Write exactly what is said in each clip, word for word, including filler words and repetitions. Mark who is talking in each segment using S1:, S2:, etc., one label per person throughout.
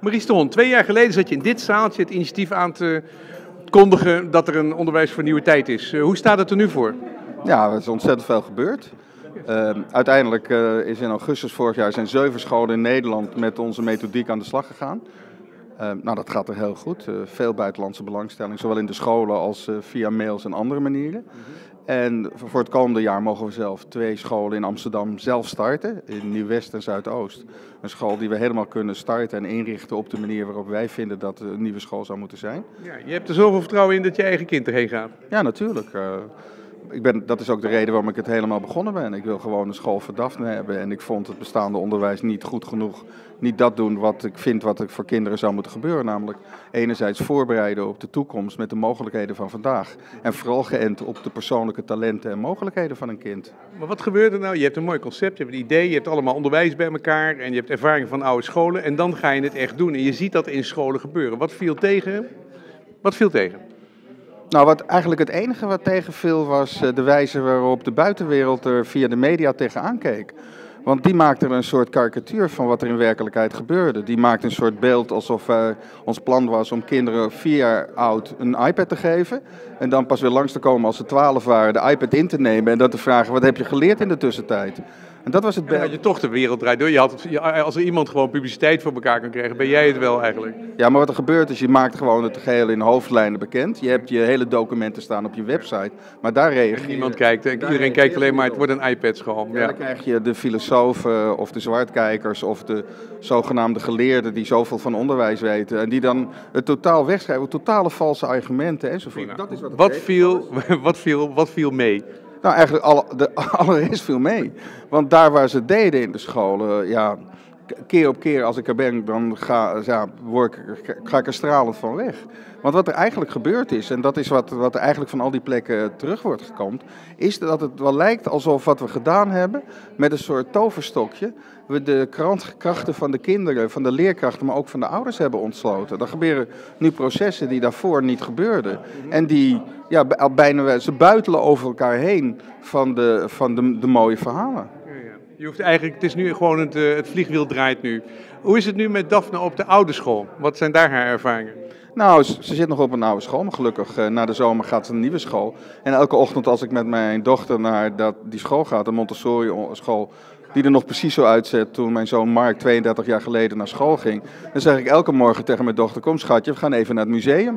S1: Maurice de Hond, twee jaar geleden zat je in dit zaaltje het initiatief aan te kondigen dat er een onderwijs voor nieuwe tijd is. Uh, hoe staat het er nu voor?
S2: Ja, er is ontzettend veel gebeurd. Uh, uiteindelijk uh, is in augustus vorig jaar zijn zeven scholen in Nederland met onze methodiek aan de slag gegaan. Uh, nou, dat gaat er heel goed. Uh, veel buitenlandse belangstelling, zowel in de scholen als uh, via mails en andere manieren. Mm-hmm. En voor het komende jaar mogen we zelf twee scholen in Amsterdam zelf starten, in Nieuw-West en Zuidoost. Een school die we helemaal kunnen starten en inrichten op de manier waarop wij vinden dat een nieuwe school zou moeten zijn.
S1: Ja, je hebt er zoveel vertrouwen in dat je eigen kind erheen gaat.
S2: Ja, natuurlijk. Uh, Ik ben, dat is ook de reden waarom ik het helemaal begonnen ben. Ik wil gewoon een school voor Daphne hebben en ik vond het bestaande onderwijs niet goed genoeg. Niet dat doen wat ik vind wat er voor kinderen zou moeten gebeuren. Namelijk enerzijds voorbereiden op de toekomst met de mogelijkheden van vandaag. En vooral geënt op de persoonlijke talenten en mogelijkheden van een kind.
S1: Maar wat gebeurt er nou? Je hebt een mooi concept, je hebt een idee, je hebt allemaal onderwijs bij elkaar. En je hebt ervaring van oude scholen. En dan ga je het echt doen. En je ziet dat in scholen gebeuren. Wat viel tegen? Wat viel tegen?
S2: Nou, wat eigenlijk het enige wat tegenviel was de wijze waarop de buitenwereld er via de media tegenaan keek. Want die maakte er een soort karikatuur van wat er in werkelijkheid gebeurde. Die maakte een soort beeld alsof uh, ons plan was om kinderen vier jaar oud een iPad te geven. En dan pas weer langs te komen als ze twaalf waren, de iPad in te nemen en dan te vragen wat heb je geleerd in de tussentijd. En dat was het beeld.
S1: Ja, je toch de wereld draait door. Je had het, als er iemand gewoon publiciteit voor elkaar kan krijgen, ben jij het wel eigenlijk.
S2: Ja, maar wat er gebeurt is, je maakt gewoon het geheel in hoofdlijnen bekend. Je hebt je hele documenten staan op je website, maar daar reageert...
S1: Niemand kijkt, iedereen kijkt alleen maar, het wordt een iPad-school.
S2: Ja, ja. Dan krijg je de filosofen of de zwartkijkers of de zogenaamde geleerden die zoveel van onderwijs weten. En die dan het totaal wegschrijven, totale valse argumenten enzovoort.
S1: Dat is wat, wat, viel, wat, viel, wat viel mee?
S2: Nou, eigenlijk alle, de allereerst viel mee. Want daar waar ze deden in de scholen, ja, keer op keer als ik er ben, dan ga, ja, word ik, ga ik er stralend van weg. Want wat er eigenlijk gebeurd is, en dat is wat, wat er eigenlijk van al die plekken terug wordt gekomen, is dat het wel lijkt alsof wat we gedaan hebben met een soort toverstokje, we de krachten van de kinderen, van de leerkrachten, maar ook van de ouders hebben ontsloten. Er gebeuren nu processen die daarvoor niet gebeurden. En die, ja, bijna, ze buitelen over elkaar heen van de, van de, de mooie verhalen.
S1: Je hoeft eigenlijk, het is nu gewoon het, het vliegwiel draait nu. Hoe is het nu met Daphne op de oude school? Wat zijn daar haar ervaringen?
S2: Nou, ze zit nog op een oude school, maar gelukkig na de zomer gaat ze naar een nieuwe school. En elke ochtend als ik met mijn dochter naar dat, die school ga, de Montessori school, die er nog precies zo uitzet toen mijn zoon Mark tweeëndertig jaar geleden naar school ging. Dan zeg ik elke morgen tegen mijn dochter, kom schatje, we gaan even naar het museum.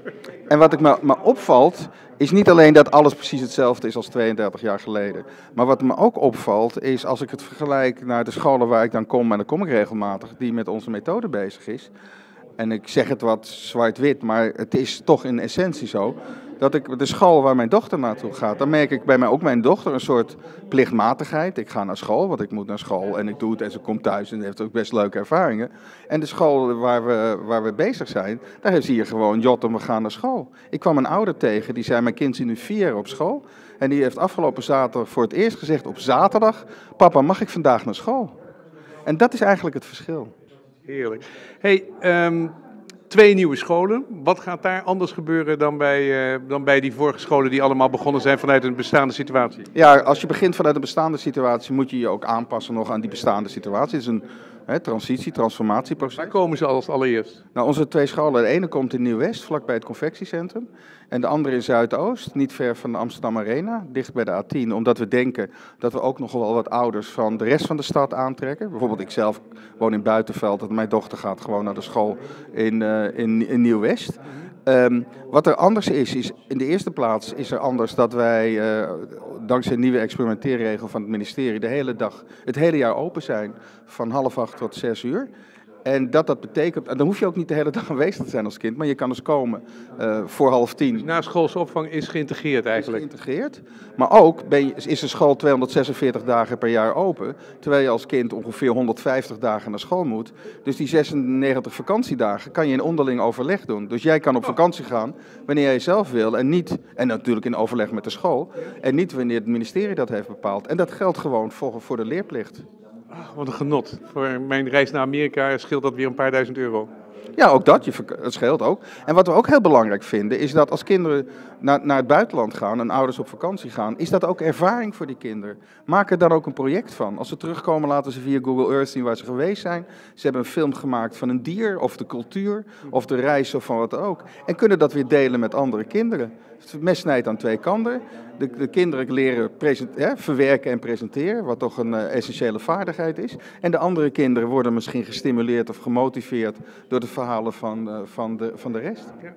S2: En wat ik me, me opvalt, is niet alleen dat alles precies hetzelfde is als tweeëndertig jaar geleden. Maar wat me ook opvalt, is als ik het vergelijk naar de scholen waar ik dan kom, en dan kom ik regelmatig, die met onze methode bezig is. En ik zeg het wat zwart-wit, maar het is toch in essentie zo. Dat ik de school waar mijn dochter naartoe gaat, dan merk ik bij mij ook mijn dochter een soort plichtmatigheid. Ik ga naar school, want ik moet naar school en ik doe het en ze komt thuis en heeft ook best leuke ervaringen. En de school waar we, waar we bezig zijn, daar zie je gewoon, jotten, we gaan naar school. Ik kwam een ouder tegen, die zei, mijn kind zit nu vier jaar op school. En die heeft afgelopen zaterdag voor het eerst gezegd op zaterdag, papa, mag ik vandaag naar school? En dat is eigenlijk het verschil.
S1: Heerlijk. Hey, um, twee nieuwe scholen. Wat gaat daar anders gebeuren dan bij, uh, dan bij die vorige scholen die allemaal begonnen zijn vanuit een bestaande situatie?
S2: Ja, als je begint vanuit een bestaande situatie moet je je ook aanpassen nog aan die bestaande situatie. Het is een hè, transitie, transformatieproces.
S1: Waar komen ze als allereerst?
S2: Nou, onze twee scholen, de ene komt in Nieuw-West, vlakbij het Confectiecentrum. En de andere in Zuidoost, niet ver van de Amsterdam Arena, dicht bij de A tien. Omdat we denken dat we ook nog wel wat ouders van de rest van de stad aantrekken. Bijvoorbeeld ik zelf woon in Buitenveld, dat mijn dochter gaat gewoon naar de school in, uh, in, in Nieuw-West. Um, wat er anders is, is in de eerste plaats is er anders dat wij, uh, dankzij een nieuwe experimenteerregel van het ministerie, de hele dag, het hele jaar open zijn, van half acht tot zes uur. En dat dat betekent, en dan hoef je ook niet de hele dag aanwezig te zijn als kind, maar je kan dus komen uh, voor half tien.
S1: Dus naschoolse opvang is geïntegreerd eigenlijk?
S2: Is geïntegreerd, maar ook ben je, is de school tweehonderdzesenveertig dagen per jaar open, terwijl je als kind ongeveer honderdvijftig dagen naar school moet. Dus die zesennegentig vakantiedagen kan je in onderling overleg doen. Dus jij kan op vakantie gaan wanneer jij zelf wil en niet, en natuurlijk in overleg met de school, en niet wanneer het ministerie dat heeft bepaald. En dat geldt gewoon voor, voor de leerplicht.
S1: Ach, wat een genot. Voor mijn reis naar Amerika scheelt dat weer een paar duizend euro.
S2: Ja, ook dat, je, dat scheelt ook. En wat we ook heel belangrijk vinden, is dat als kinderen naar, naar het buitenland gaan en ouders op vakantie gaan, is dat ook ervaring voor die kinderen. Maak er dan ook een project van. Als ze terugkomen, laten ze via Google Earth zien waar ze geweest zijn. Ze hebben een film gemaakt van een dier, of de cultuur, of de reis, of van wat ook. En kunnen dat weer delen met andere kinderen. Het mes snijdt aan twee kanten. De, de kinderen leren present, hè, verwerken en presenteren, wat toch een uh, essentiële vaardigheid is. En de andere kinderen worden misschien gestimuleerd of gemotiveerd door de verhalen van, uh, van, de, van de rest.
S1: Ja.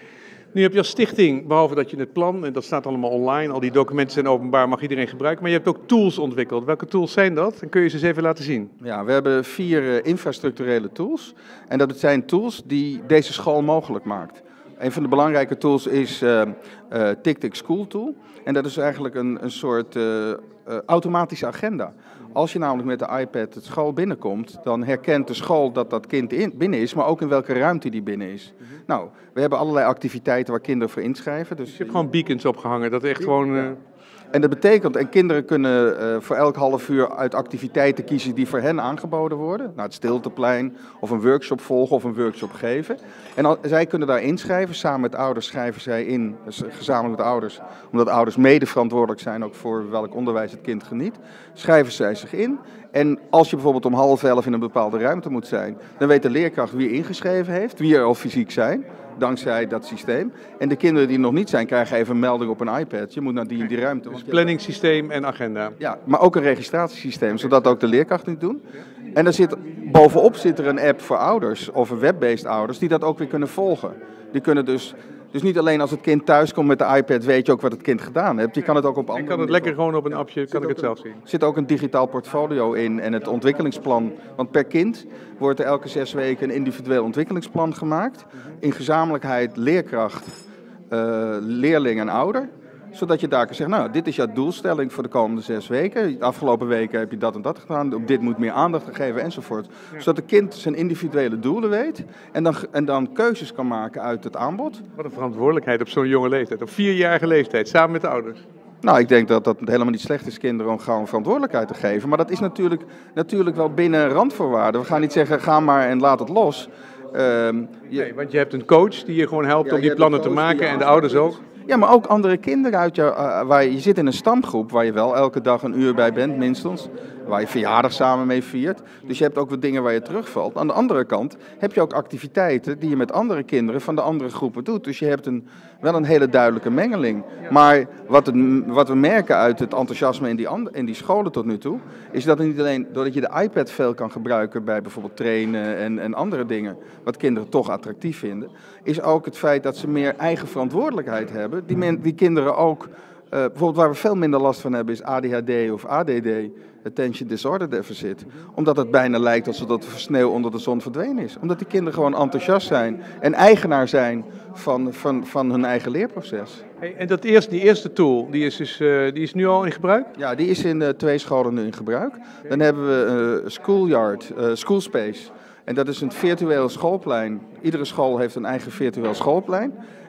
S1: Nu heb je als stichting, behalve dat je het plan, en dat staat allemaal online, al die documenten zijn openbaar, mag iedereen gebruiken, maar je hebt ook tools ontwikkeld. Welke tools zijn dat? Dan kun je ze eens even laten zien.
S2: Ja, we hebben vier uh, infrastructurele tools. En dat zijn tools die deze school mogelijk maakt. Een van de belangrijke tools is uh, uh, TickTick School Tool. En dat is eigenlijk een, een soort uh, uh, automatische agenda. Als je namelijk met de iPad de school binnenkomt, dan herkent de school dat dat kind in, binnen is, maar ook in welke ruimte die binnen is. Mm-hmm. Nou, we hebben allerlei activiteiten waar kinderen voor inschrijven. Dus
S1: je hebt gewoon beacons opgehangen, dat echt gewoon... Uh...
S2: En dat betekent, en kinderen kunnen uh, voor elk half uur uit activiteiten kiezen die voor hen aangeboden worden. Nou, het stilteplein, of een workshop volgen of een workshop geven. En al, zij kunnen daar inschrijven, samen met ouders schrijven zij in, dus gezamenlijk met ouders. Omdat ouders mede verantwoordelijk zijn ook voor welk onderwijs het kind geniet. Schrijven zij zich in. En als je bijvoorbeeld om half elf in een bepaalde ruimte moet zijn, dan weet de leerkracht wie ingeschreven heeft, wie er al fysiek zijn. Dankzij dat systeem. En de kinderen die er nog niet zijn, krijgen even een melding op een iPad. Je moet naar die, die ruimte.
S1: Dus planningssysteem en agenda.
S2: Ja, maar ook een registratiesysteem, zodat ook de leerkrachten het doen. En er zit, bovenop zit er een app voor ouders, of een web-based ouders, die dat ook weer kunnen volgen. Die kunnen dus... Dus niet alleen als het kind thuis komt met de iPad, weet je ook wat het kind gedaan heeft. Je kan het ook op andere
S1: Ik kan het lekker gewoon op een appje, kan ik het zelf zien.
S2: Er zit ook een digitaal portfolio in en het ontwikkelingsplan. Want per kind wordt er elke zes weken een individueel ontwikkelingsplan gemaakt. In gezamenlijkheid leerkracht, uh, leerling en ouder. Zodat je daar kan zeggen, nou, dit is jouw doelstelling voor de komende zes weken. De afgelopen weken heb je dat en dat gedaan. Op dit moet meer aandacht gegeven enzovoort. Ja. Zodat het kind zijn individuele doelen weet. En dan, en dan keuzes kan maken uit het aanbod.
S1: Wat een verantwoordelijkheid op zo'n jonge leeftijd. Op vierjarige leeftijd, samen met de ouders.
S2: Nou, ik denk dat dat helemaal niet slecht is kinderen om gewoon verantwoordelijkheid te geven. Maar dat is natuurlijk, natuurlijk wel binnen randvoorwaarden. We gaan niet zeggen, ga maar en laat het los.
S1: Um, je... Nee, want je hebt een coach die je gewoon helpt ja, om die plannen te maken en de ouders ook.
S2: Ja, maar ook andere kinderen uit jou, uh, waar je, je zit in een stamgroep waar je wel elke dag een uur bij bent, minstens. Waar je verjaardag samen mee viert. Dus je hebt ook wat dingen waar je terugvalt. Aan de andere kant heb je ook activiteiten die je met andere kinderen van de andere groepen doet. Dus je hebt een, wel een hele duidelijke mengeling. Maar wat, het, wat we merken uit het enthousiasme in die, in die scholen tot nu toe, is dat het niet alleen doordat je de iPad veel kan gebruiken bij bijvoorbeeld trainen en, en andere dingen, wat kinderen toch attractief vinden, is ook het feit dat ze meer eigen verantwoordelijkheid hebben. Die, men, die kinderen ook, uh, bijvoorbeeld waar we veel minder last van hebben, is A D H D of A D D. Attention Disorder Deficit. Omdat het bijna lijkt alsof dat sneeuw onder de zon verdwenen is. Omdat die kinderen gewoon enthousiast zijn en eigenaar zijn van, van, van hun eigen leerproces.
S1: Hey, en dat eerste, die eerste tool, die is, dus, uh, die is nu al in gebruik?
S2: Ja, die is in uh, twee scholen nu in gebruik. Dan hebben we uh, Schoolyard, uh, Schoolspace. En dat is een virtueel schoolplein. Iedere school heeft een eigen virtueel schoolplein.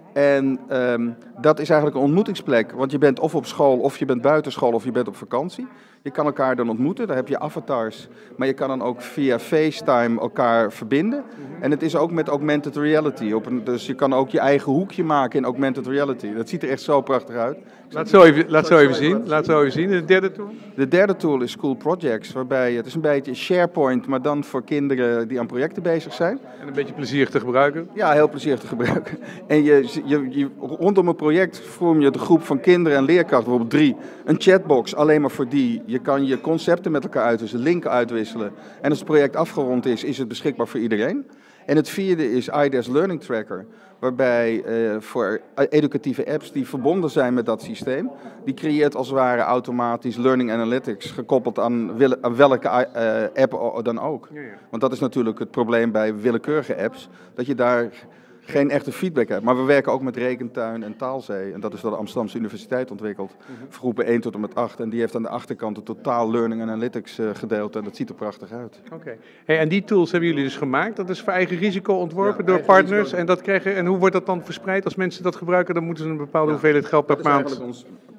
S2: En um, dat is eigenlijk een ontmoetingsplek, want je bent of op school, of je bent buiten school, of je bent op vakantie. Je kan elkaar dan ontmoeten, daar heb je avatars, maar je kan dan ook via FaceTime elkaar verbinden. En het is ook met augmented reality, op een, dus je kan ook je eigen hoekje maken in augmented reality. Dat ziet er echt zo prachtig uit.
S1: Laat zo even, laat zo even zien, laat zo even zien. De derde tool?
S2: De derde tool is School Projects, waarbij het is een beetje SharePoint, maar dan voor kinderen die aan projecten bezig zijn.
S1: En een beetje plezierig te gebruiken?
S2: Ja, heel plezierig te gebruiken. En je, je, je, rondom een project vorm je de groep van kinderen en leerkrachten, bijvoorbeeld drie. Een chatbox, alleen maar voor die. Je kan je concepten met elkaar uitwisselen, linken uitwisselen. En als het project afgerond is, is het beschikbaar voor iedereen. En het vierde is I D E S Learning Tracker, waarbij uh, voor educatieve apps die verbonden zijn met dat systeem, die creëert als het ware automatisch learning analytics, gekoppeld aan, wille, aan welke uh, app dan ook. Ja, ja. Want dat is natuurlijk het probleem bij willekeurige apps, dat je daar geen echte feedback hebt. Maar we werken ook met Rekentuin en Taalzee. En dat is door de Amsterdamse Universiteit ontwikkeld. Mm-hmm. Voor groepen één tot en met acht. En die heeft aan de achterkant een totaal Learning Analytics uh, gedeelte. En dat ziet er prachtig uit.
S1: Oké. Okay. Hey, en die tools hebben jullie dus gemaakt. Dat is voor eigen risico ontworpen ja, door partners. Risico. En, dat krijgen, en hoe wordt dat dan verspreid? Als mensen dat gebruiken, dan moeten ze een bepaalde ja, hoeveelheid geld per maand.
S2: Ons,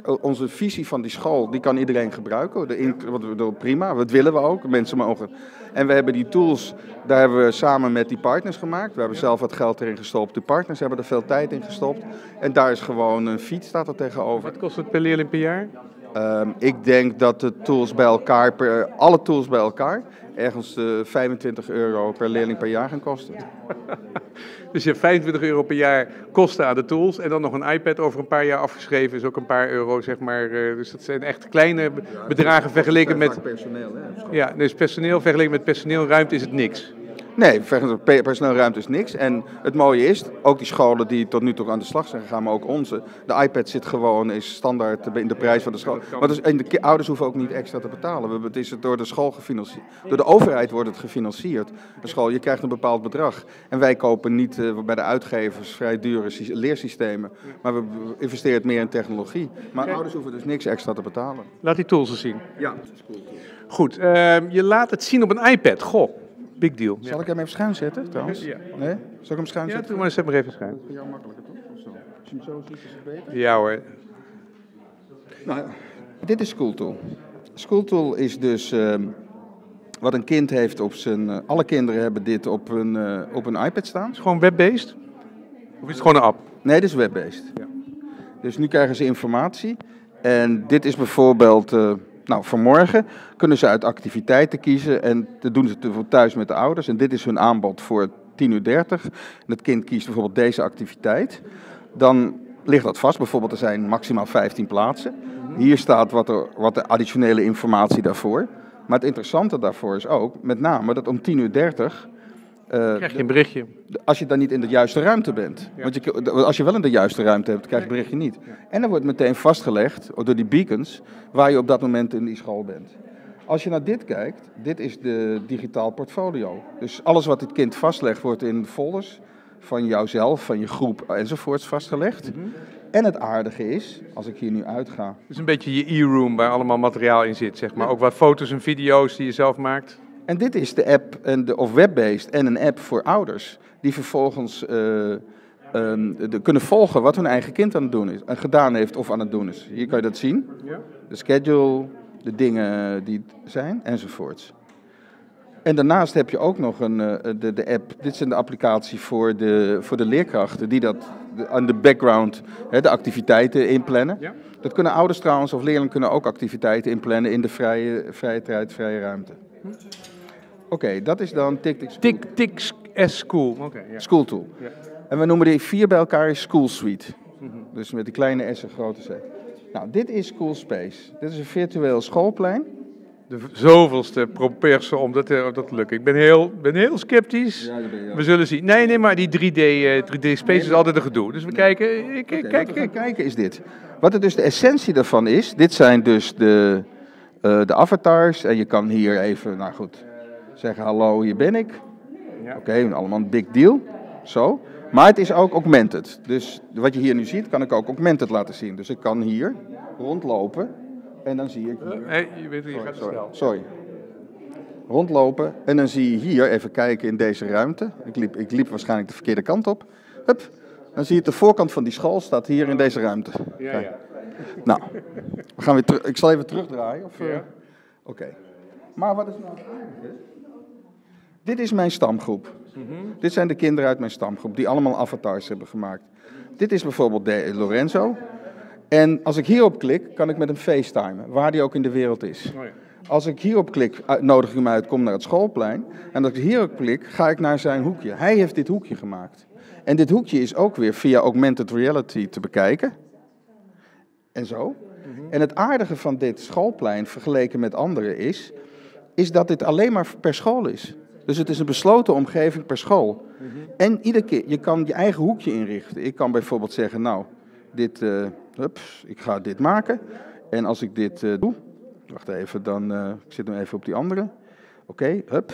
S2: onze visie van die school, die kan iedereen gebruiken. De in, wat we doen, prima, dat willen we ook. Mensen mogen. En we hebben die tools, daar hebben we samen met die partners gemaakt. We hebben zelf wat geld erin gestopt. De partners hebben er veel tijd in gestopt. En daar is gewoon een fiets staat er tegenover.
S1: Wat kost het per leerling per jaar?
S2: Um, ik denk dat de tools bij elkaar, per, alle tools bij elkaar, ergens uh, vijfentwintig euro per leerling per jaar gaan kosten.
S1: Dus je hebt vijfentwintig euro per jaar kosten aan de tools en dan nog een iPad over een paar jaar afgeschreven is ook een paar euro, zeg maar. Uh, dus dat zijn echt kleine bedragen vergeleken met...
S2: personeel, hè?
S1: Ja, dus personeel, vergeleken met personeelruimte is het niks.
S2: Nee, personeelruimte is niks. En het mooie is, ook die scholen die tot nu toe aan de slag zijn gegaan, maar ook onze, de iPad zit gewoon, is standaard in de prijs van de school. Maar dus, en de ouders hoeven ook niet extra te betalen. Het is door de school gefinancierd. Door de overheid wordt het gefinancierd. De school, je krijgt een bepaald bedrag. En wij kopen niet uh, bij de uitgevers vrij dure leersystemen, maar we investeren het meer in technologie. Maar Kijk. ouders hoeven dus niks extra te betalen.
S1: Laat die tools eens zien.
S2: Ja, dat is cool.
S1: Goed, uh, je laat het zien op een iPad. Goh. Big deal.
S2: Zal ik hem even schuin zetten trouwens?
S1: Ja.
S2: Nee? Zal ik hem schuin
S1: ja,
S2: zetten?
S1: Ja, doe maar zet maar even schuin.
S2: Dat is voor jou makkelijker toch? Of zo? Als je hem zo ziet is het beter?
S1: Ja hoor.
S2: Nou, dit is Schooltool. Schooltool is dus uh, wat een kind heeft op zijn... Uh, alle kinderen hebben dit op een, uh, op een iPad staan.
S1: Is het gewoon web-based? Of is het gewoon een app?
S2: Nee, dit is web-based. Ja. Dus nu krijgen ze informatie. En dit is bijvoorbeeld... Uh, Nou, vanmorgen kunnen ze uit activiteiten kiezen en dat doen ze thuis met de ouders. En dit is hun aanbod voor tien uur dertig. En het kind kiest bijvoorbeeld deze activiteit. Dan ligt dat vast. Bijvoorbeeld er zijn maximaal vijftien plaatsen. Hier staat wat, er, wat de additionele informatie daarvoor. Maar het interessante daarvoor is ook, met name, dat om tien uur dertig...
S1: Uh, krijg je een berichtje.
S2: Als je dan niet in de juiste ruimte bent. Ja. Want je, als je wel in de juiste ruimte hebt, krijg je het berichtje niet. Ja. En dan wordt meteen vastgelegd door die beacons waar je op dat moment in die school bent. Als je naar dit kijkt, dit is de digitaal portfolio. Dus alles wat dit kind vastlegt wordt in folders van jouzelf, van je groep enzovoorts vastgelegd. Mm-hmm. En het aardige is, als ik hier nu uitga...
S1: Het is een beetje je e-room waar allemaal materiaal in zit, zeg maar. Ja. Ook wat foto's en video's die je zelf maakt.
S2: En dit is de app, en de, of web-based, en een app voor ouders. Die vervolgens uh, um, de, kunnen volgen wat hun eigen kind aan het doen is. En gedaan heeft of aan het doen is. Hier kan je dat zien. Ja. De schedule, de dingen die zijn, enzovoorts. En daarnaast heb je ook nog een, uh, de, de app, dit is een applicatie voor de, voor de leerkrachten. Die dat de, aan de background, hè, de activiteiten inplannen. Ja. Dat kunnen ouders trouwens, of leerlingen kunnen ook activiteiten inplannen in de vrije, vrije tijd, vrije ruimte. Hm? Oké, okay, dat is dan TikTok.
S1: TikTok School. Okay, ja.
S2: Schooltool. Ja. En we noemen die vier bij elkaar School Suite. Mm-hmm. Dus met die kleine S en grote C. Nou, dit is School Space. Dit is een virtueel schoolplein.
S1: De zoveelste probeersel om dat, uh, dat te lukken. Ik ben heel, ben heel sceptisch. Ja, dat ben je ook. We zullen zien. Nee, nee, maar die drie D, uh, drie D Space nee, is altijd een gedoe. Dus we nee. kijken. Ik,
S2: okay,
S1: kijk,
S2: wat we gaan kijken is dit. Wat er dus de essentie daarvan is. Dit zijn dus de, uh, de avatars. En je kan hier even, nou goed... Zeggen hallo, hier ben ik. Ja. Oké, okay, allemaal een big deal. Zo. Maar het is ook augmented. Dus wat je hier nu ziet, kan ik ook augmented laten zien. Dus ik kan hier rondlopen en dan zie ik hier...
S1: Uh, hey, je weet, je
S2: sorry,
S1: gaat
S2: sorry,
S1: snel.
S2: sorry. Rondlopen en dan zie je hier, even kijken in deze ruimte. Ik liep, ik liep waarschijnlijk de verkeerde kant op. Hup. Dan zie je de voorkant van die school staat hier in deze ruimte.
S1: Ja, ja.
S2: Nou, we gaan weer terug. Ik zal even terugdraaien. Of, uh...
S1: ja.
S2: Oké. Okay. Maar wat is nou het aardige? Dit is mijn stamgroep. Mm-hmm. Dit zijn de kinderen uit mijn stamgroep die allemaal avatars hebben gemaakt. Dit is bijvoorbeeld de Lorenzo. En als ik hierop klik, kan ik met hem facetimen, waar die ook in de wereld is. Oh ja. Als ik hierop klik, nodig ik hem uit, kom naar het schoolplein. En als ik hierop klik, ga ik naar zijn hoekje. Hij heeft dit hoekje gemaakt. En dit hoekje is ook weer via augmented reality te bekijken. En zo. Mm-hmm. En het aardige van dit schoolplein, vergeleken met andere, is... is dat dit alleen maar per school is. Dus het is een besloten omgeving per school. Mm-hmm. En iedere keer, je kan je eigen hoekje inrichten. Ik kan bijvoorbeeld zeggen, nou, dit, uh, hups, ik ga dit maken. En als ik dit uh, doe, wacht even, dan, uh, ik zit nu even op die andere. Oké, okay, hup.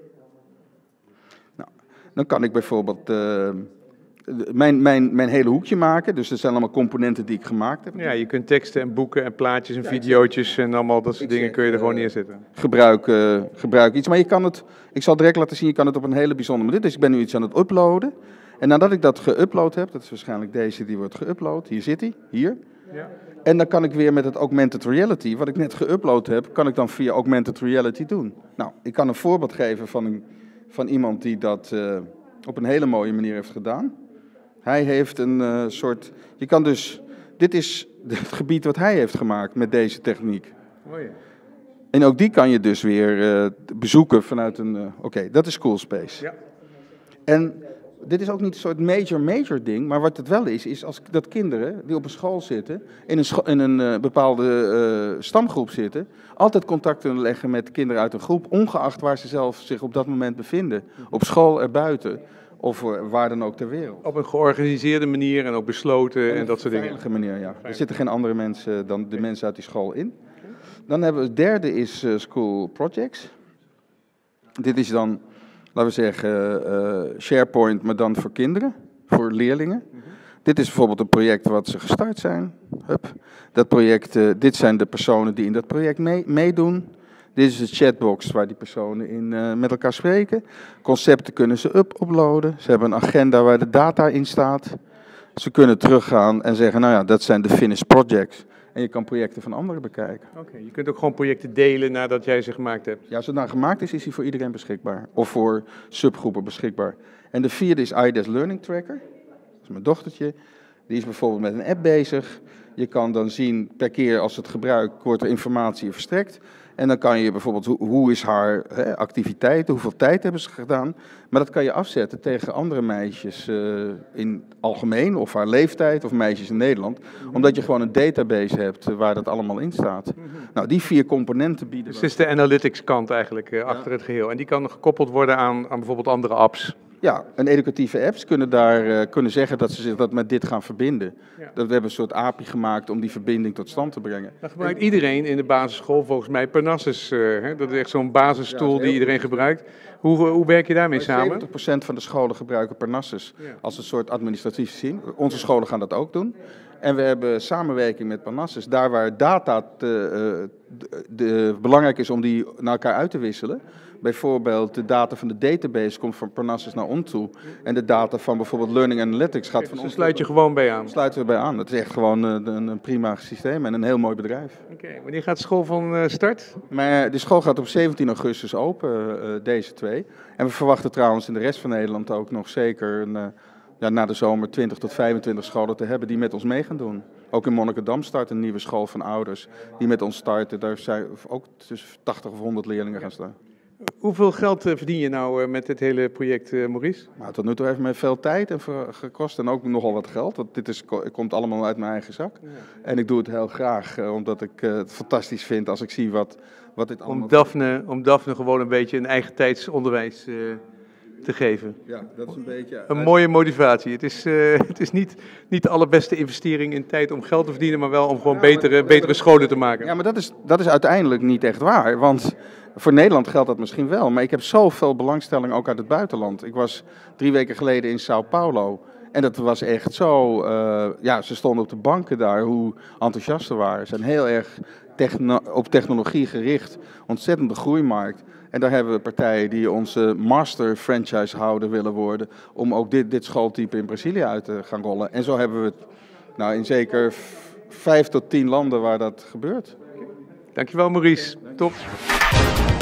S2: Nou, dan kan ik bijvoorbeeld... Uh, Mijn, mijn, mijn hele hoekje maken, dus dat zijn allemaal componenten die ik gemaakt heb.
S1: Ja, je kunt teksten en boeken en plaatjes en videootjes en allemaal dat soort dingen kun je er gewoon neerzetten.
S2: Gebruik, uh, gebruik iets, maar je kan het, ik zal direct laten zien, je kan het op een hele bijzondere manier. Dus ik ben nu iets aan het uploaden en nadat ik dat geüpload heb, dat is waarschijnlijk deze die wordt geüpload, hier zit hij, hier.
S1: Ja.
S2: En dan kan ik weer met het augmented reality, wat ik net geüpload heb, kan ik dan via augmented reality doen. Nou, ik kan een voorbeeld geven van, een, van iemand die dat uh, op een hele mooie manier heeft gedaan. Hij heeft een uh, soort, je kan dus, dit is het gebied wat hij heeft gemaakt met deze techniek.
S1: Oh ja.
S2: En ook die kan je dus weer uh, bezoeken vanuit een, uh, oké, okay, dat is Coolspace. Ja. En dit is ook niet een soort major, major ding, maar wat het wel is, is als dat kinderen die op een school zitten, in een, scho in een uh, bepaalde uh, stamgroep zitten, altijd contact kunnen leggen met kinderen uit een groep, ongeacht waar ze zelf zich op dat moment bevinden. Op school, erbuiten, of uh, waar dan ook ter wereld.
S1: Op een georganiseerde manier en ook besloten en, en dat soort dingen.
S2: Op een veilige manier, ja. Er zitten geen andere mensen dan de mensen uit die school in. Dan hebben we het derde is uh, School Projects. Dit is dan, laten we zeggen, uh, SharePoint, maar dan voor kinderen, voor leerlingen. Mm-hmm. Dit is bijvoorbeeld een project wat ze gestart zijn. Hup. Dat project, uh, dit zijn de personen die in dat project mee, meedoen. Dit is de chatbox waar die personen in uh, met elkaar spreken. Concepten kunnen ze up uploaden. Ze hebben een agenda waar de data in staat. Ze kunnen teruggaan en zeggen, nou ja, dat zijn de finished projects. En je kan projecten van anderen bekijken.
S1: Oké, okay, je kunt ook gewoon projecten delen nadat jij ze gemaakt hebt.
S2: Ja, als het nou gemaakt is, is hij voor iedereen beschikbaar. Of voor subgroepen beschikbaar. En de vierde is I D E S Learning Tracker. Dat is mijn dochtertje. Die is bijvoorbeeld met een app bezig. Je kan dan zien, per keer als het gebruikt, wordt er informatie verstrekt. En dan kan je bijvoorbeeld, hoe, hoe is haar hè, activiteit, hoeveel tijd hebben ze gedaan. Maar dat kan je afzetten tegen andere meisjes uh, in algemeen, of haar leeftijd, of meisjes in Nederland. Mm-hmm. Omdat je gewoon een database hebt waar dat allemaal in staat. Mm-hmm. Nou, die vier componenten bieden.
S1: Dus het is de analytics kant eigenlijk uh, achter ja. het geheel. En die kan gekoppeld worden aan, aan bijvoorbeeld andere apps.
S2: Ja, en educatieve apps kunnen daar uh, kunnen zeggen dat ze zich dat met dit gaan verbinden. Ja. Dat we hebben een soort A P I gemaakt om die verbinding tot stand te brengen.
S1: Dat gebruikt en iedereen in de basisschool volgens mij Parnassus. Uh, hè? Dat is echt zo'n basistool ja, die iedereen gebruikt. Hoe, hoe werk je daarmee samen?
S2: zeventig procent van de scholen gebruiken Parnassus ja. als een soort administratief systeem. Onze scholen gaan dat ook doen. En we hebben samenwerking met Parnassus. Daar waar data te, uh, de, de, belangrijk is om die naar elkaar uit te wisselen. Bijvoorbeeld de data van de database komt van Parnassus naar ons toe. En de data van bijvoorbeeld Learning Analytics gaat van ons.
S1: Dus sluit je gewoon bij aan?
S2: Sluiten we bij aan. Het is echt gewoon een, een prima systeem en een heel mooi bedrijf.
S1: Oké, okay. Wanneer gaat de school van uh, start?
S2: Maar de school gaat op zeventien augustus open, uh, deze twee. En we verwachten trouwens in de rest van Nederland ook nog zeker een, uh, ja, na de zomer twintig tot vijfentwintig scholen te hebben die met ons mee gaan doen. Ook in Monnikendam start een nieuwe school van ouders die met ons starten. Daar zijn ook tussen tachtig of honderd leerlingen gaan staan.
S1: Hoeveel geld verdien je nou uh, met dit hele project, uh, Maurice?
S2: Nou, tot nu toe heeft me veel tijd en gekost en ook nogal wat geld. Want dit is, komt allemaal uit mijn eigen zak. Ja. En ik doe het heel graag, uh, omdat ik uh, het fantastisch vind als ik zie wat, wat dit allemaal...
S1: Om Daphne, om Daphne gewoon een beetje een eigen tijdsonderwijs uh, te geven.
S2: Ja, dat is een beetje...
S1: Een uit... mooie motivatie. Het is, uh, het is niet, niet de allerbeste investering in tijd om geld te verdienen, maar wel om gewoon ja, betere, maar, betere scholen te maken.
S2: Ja, maar dat is, dat is uiteindelijk niet echt waar, want... Voor Nederland geldt dat misschien wel, maar ik heb zoveel belangstelling ook uit het buitenland. Ik was drie weken geleden in Sao Paulo en dat was echt zo, uh, ja, ze stonden op de banken daar, hoe enthousiast ze waren. Ze zijn heel erg techno- op technologie gericht, ontzettende groeimarkt. En daar hebben we partijen die onze master franchisehouder willen worden, om ook dit, dit schooltype in Brazilië uit te gaan rollen. En zo hebben we het nou, in zeker vijf tot tien landen waar dat gebeurt.
S1: Dankjewel Maurice, top.